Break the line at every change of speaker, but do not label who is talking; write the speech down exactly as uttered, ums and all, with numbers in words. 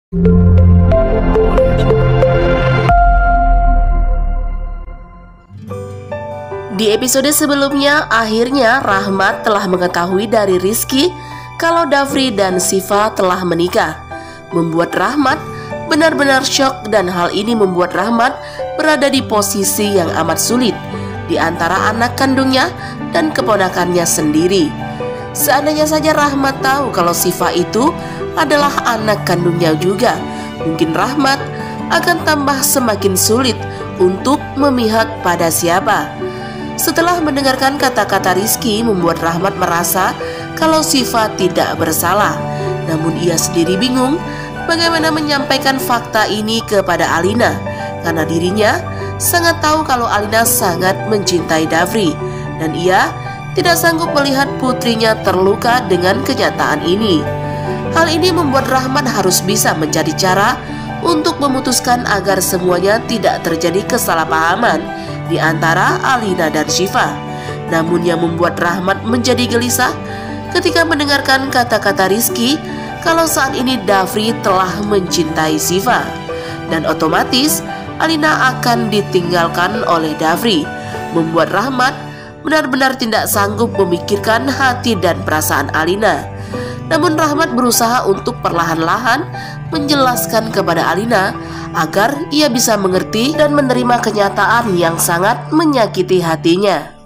Di episode sebelumnya, akhirnya Rahmat telah mengetahui dari Rizky kalau Dafri dan Siva telah menikah, membuat Rahmat benar-benar syok, dan hal ini membuat Rahmat berada di posisi yang amat sulit di antara anak kandungnya dan keponakannya sendiri. Seandainya saja Rahmat tahu kalau Siva itu adalah anak kandungnya juga, mungkin Rahmat akan tambah semakin sulit untuk memihak pada siapa. Setelah mendengarkan kata-kata Rizky membuat Rahmat merasa kalau Siva tidak bersalah. Namun ia sendiri bingung bagaimana menyampaikan fakta ini kepada Alina, karena dirinya sangat tahu kalau Alina sangat mencintai Dafri, dan ia tidak sanggup melihat putrinya terluka dengan kenyataan ini. Hal ini membuat Rahmat harus bisa mencari cara untuk memutuskan agar semuanya tidak terjadi kesalahpahaman di antara Alina dan Siva. Namun yang membuat Rahmat menjadi gelisah ketika mendengarkan kata-kata Rizky kalau saat ini Dafri telah mencintai Siva, dan otomatis Alina akan ditinggalkan oleh Dafri, membuat Rahmat benar-benar tidak sanggup memikirkan hati dan perasaan Alina. Namun Rahmat berusaha untuk perlahan-lahan menjelaskan kepada Alina agar ia bisa mengerti dan menerima kenyataan yang sangat menyakiti hatinya.